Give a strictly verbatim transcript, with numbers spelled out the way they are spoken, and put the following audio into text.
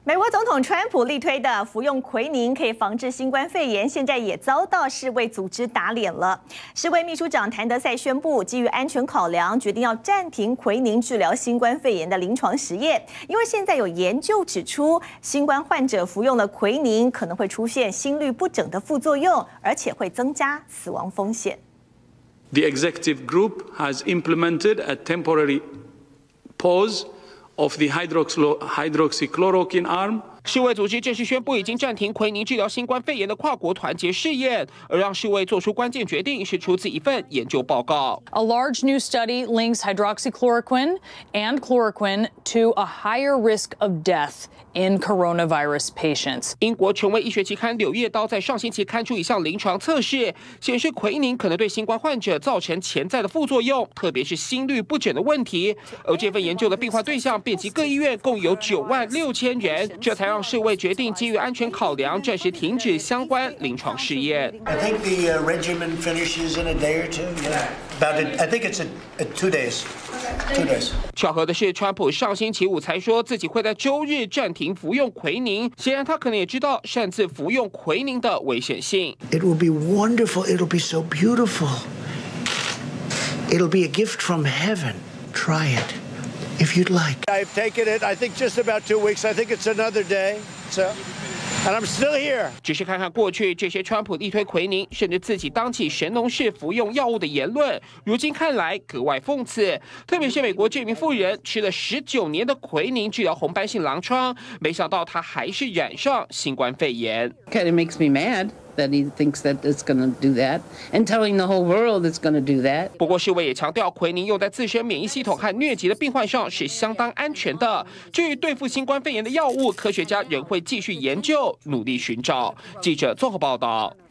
美国总统川普力推的服用奎宁可以防治新冠肺炎，现在也遭到世卫组织打脸了。世卫秘书长谭德赛宣布，基于安全考量，决定要暂停奎宁治疗新冠肺炎的临床实验，因为现在有研究指出，新冠患者服用了奎宁可能会出现心律不整的副作用，而且会增加死亡风险。 The executive group has implemented a temporary pause of the hydroxychloroquine arm. 世卫组织正式宣布，已经暂停奎宁治疗新冠肺炎的跨国团结试验，而让世卫做出关键决定是出自一份研究报告。 A large new study links hydroxychloroquine and chloroquine to a higher risk of death in coronavirus patients. 英国权威医学期刊《柳叶刀》在上星期刊出一项临床测试，显示奎宁可能对新冠患者造成潜在的副作用，特别是心律不整的问题。而这份研究的病患对象遍及各医院，共有九万六千人，这才让世卫决定基于安全考量，暂时停止相关临床试验。 I think the uh, regimen finishes in a day or two. Yeah, about it. I think it's a, a two days. Two days. 巧合的是，川普上星期五才说自己会在周日暂停服用奎宁，显然他可能也知道擅自服用奎宁的危险性。 It will be wonderful. It'll be so beautiful. It'll be a gift from heaven. Try it. If you'd like. I've taken it, I think just about two weeks. I think it's another day. So, and I'm still here. 只是看看过去这些川普力推奎宁，甚至自己当起神农氏服用药物的言论，如今看来格外讽刺。特别是美国这名妇人吃了十九年的奎宁治疗红斑性狼疮，没想到她还是染上新冠肺炎。 Kind of makes me mad that he thinks that it's going to do that, and telling the whole world it's going to do that. 不过世卫也强调，奎宁用在自身免疫系统和疟疾的病患上是相当安全的。至于对付新冠肺炎的药物，科学家仍会继续研究，努力寻找。记者综合报道。